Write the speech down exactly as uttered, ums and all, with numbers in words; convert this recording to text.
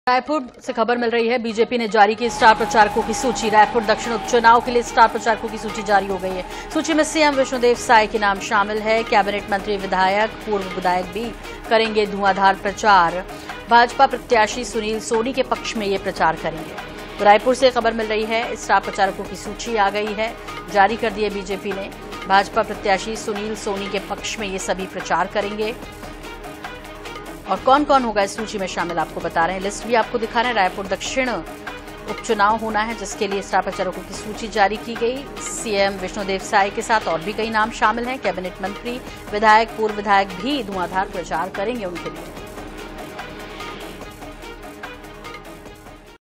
रायपुर से खबर मिल रही है, बीजेपी ने जारी की स्टार प्रचारकों की सूची। रायपुर दक्षिण उपचुनाव के लिए स्टार प्रचारकों की सूची जारी हो गई है। सूची में सीएम विष्णुदेव साय के नाम शामिल है। कैबिनेट मंत्री, विधायक, पूर्व विधायक भी करेंगे धुआंधार प्रचार। भाजपा प्रत्याशी सुनील सोनी के पक्ष में ये प्रचार करेंगे। तो रायपुर से खबर मिल रही है, स्टार प्रचारकों की सूची आ गई है, जारी कर दी है बीजेपी ने। भाजपा प्रत्याशी सुनील सोनी के पक्ष में ये सभी प्रचार करेंगे। और कौन कौन होगा इस सूची में शामिल आपको बता रहे हैं, लिस्ट भी आपको दिखा रहे हैं। रायपुर दक्षिण उपचुनाव होना है, जिसके लिए स्टार प्रचारकों की सूची जारी की गई। सीएम विष्णुदेव साय के साथ और भी कई नाम शामिल हैं। कैबिनेट मंत्री, विधायक, पूर्व विधायक भी धुआंधार प्रचार करेंगे उनके लिए।